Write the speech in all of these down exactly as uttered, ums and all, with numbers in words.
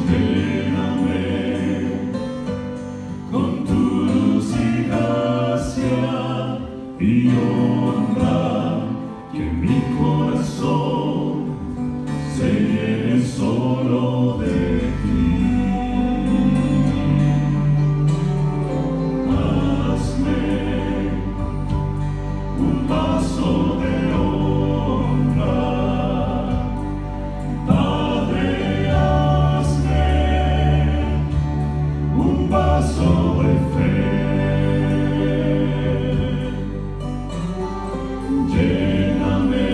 Lléname con tu luz y gracia y honra, que mi corazón se llene solo de ti. Hazme un vaso de honra, Padre, hazme un vaso de fe. Lléname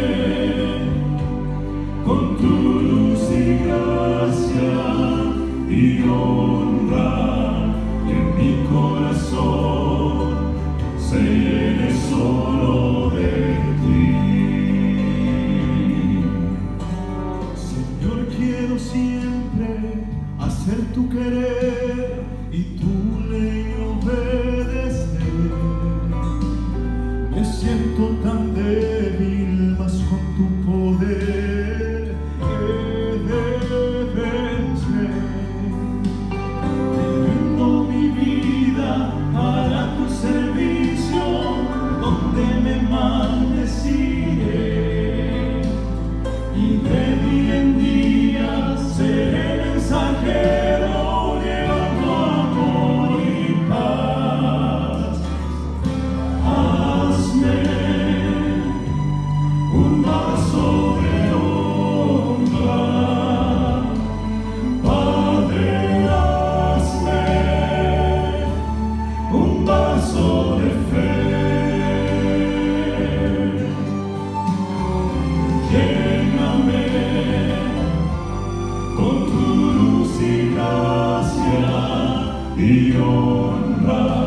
con tu luz y gracia y honra, que mi corazón se llene solo de ti. Señor, quiero siempre hacer tu querer y tu ley obedecer. Me siento tan débil, mas con tu poder he de vencer. Rindo mi vida para tu servicio, donde me mandes iré, y de día en día seré mensajero llevando amor y paz. Hazme un vaso de honra, Padre, hazme un vaso de fe. Lléname con tu luz y gracia y honra,